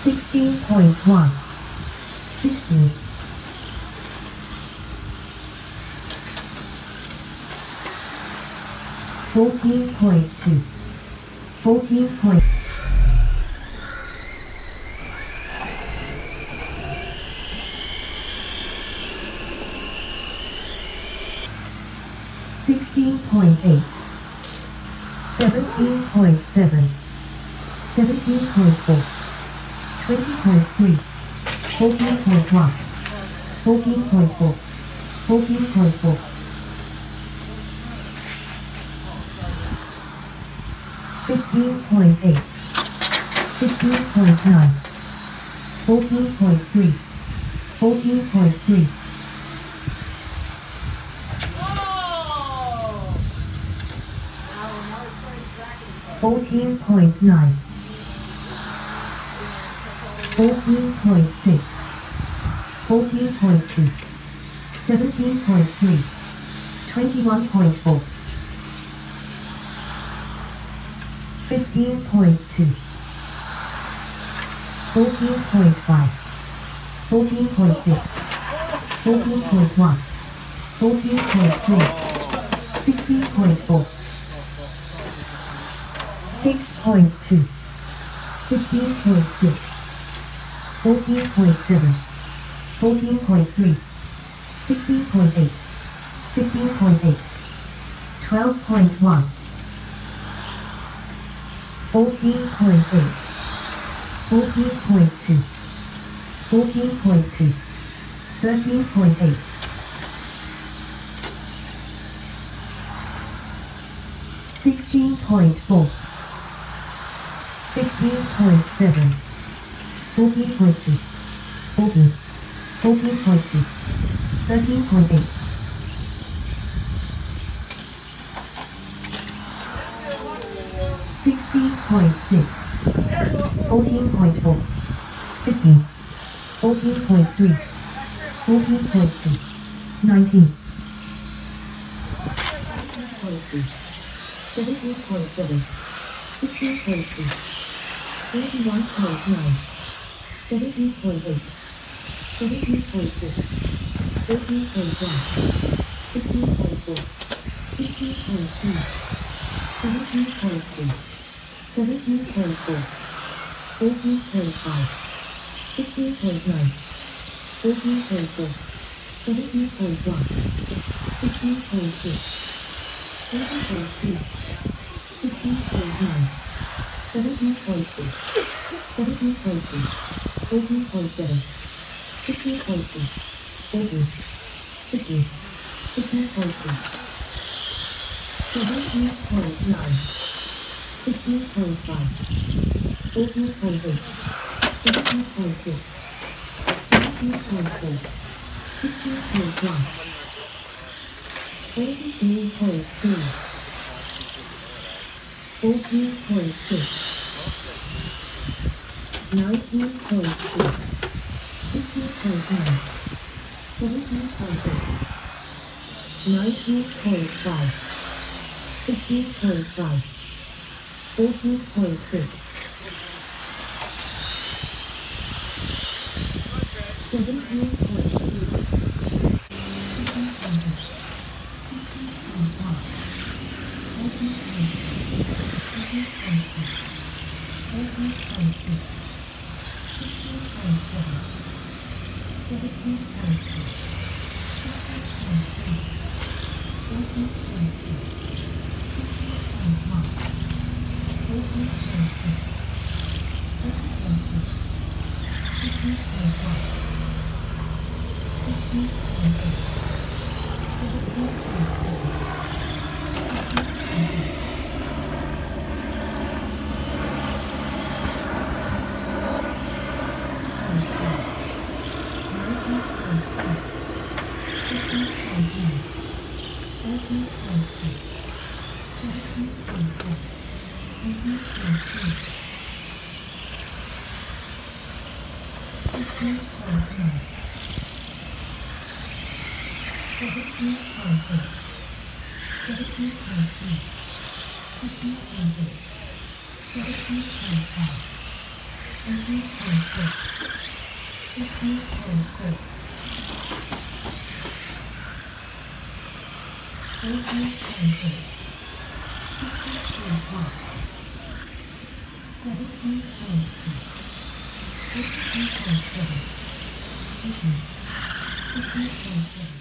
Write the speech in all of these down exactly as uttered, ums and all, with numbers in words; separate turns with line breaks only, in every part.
sixteen point one, sixteen, fourteen point two, fourteen point sixteen point eight, seventeen point seven, seventeen point four, twenty point three, fourteen point one, fourteen point four, fourteen point four, fifteen point eight, fifteen point nine, fourteen point three, fourteen point three, fourteen point nine, fourteen point six, fourteen point two, seventeen point three, twenty-one point four, fifteen point two, fourteen point five, fourteen point six, fourteen point one, fourteen point three, sixteen point four, six point two, fifteen point six, fourteen point seven, fourteen point three, sixteen point eight, fifteen point eight, twelve point one, fourteen point eight, fourteen point two, fourteen point two, thirteen point eight, sixteen point four, fifteen point seven, fourteen point two, fourteen, fourteen point two, thirteen point eight, sixteen point six, fourteen point four, fifteen, fourteen point three, fourteen point two, nineteen, seventeen point seven, sixteen point two, thirty-one point nine, seventeen point eight, seventeen point six, thirteen point one, sixteen point four, fifteen point three, seventeen point two, seventeen point four, fourteen point five, sixteen point nine, fourteen point four, seventeen point one, sixteen point six, seventeen point three, fifteen point nine, seventeen point six, seventeen point two, fourteen point seven, fifteen point two, fourteen, fifteen, fifteen point two, seventeen point nine, fifteen point five, fourteen point eight, seventeen point six, seventeen point four, fifteen point one, eighteen point two, fourteen point six, nineteen point two, fifteen point nine, seventeen point eight, nineteen point five, fifteen point five, fourteen point six, seventeen point two, seventeen point five, thirteen point six, fifteen point six, fourteen point eight, sixteen point one, seventeen point six, fifteen point seven, fifteen, fifteen point seven.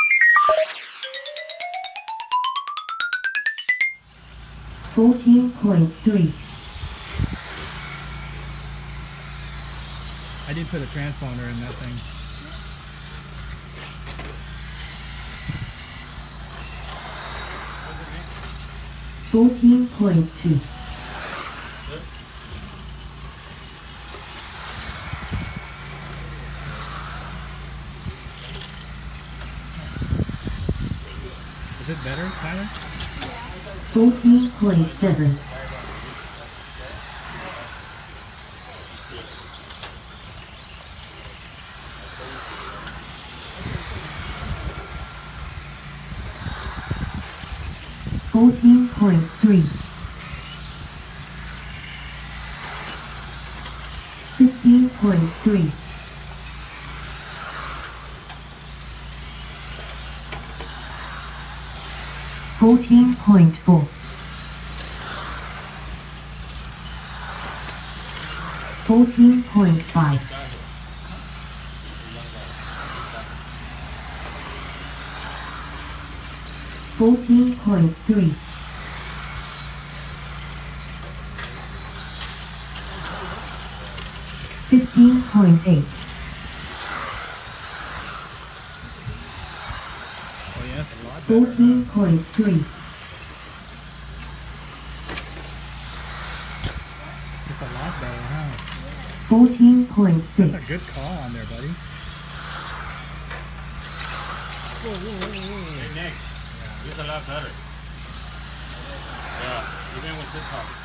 Fourteen point three.
I did put a transponder in that thing.
Fourteen point two.
Is it better, Tyler?
Fourteen point seven. Fourteen point three. Fifteen point three. Fourteen point four. Fourteen point five. Fourteen point three. Fifteen point eight.
Oh yes, a lot better.
Fourteen point three.
It's a lot better, huh?
Fourteen point six.
That's a good call on there, buddy. Whoa, whoa, whoa, whoa.
Hey, Nick, yeah. It's a lot better. Yeah, even with this one.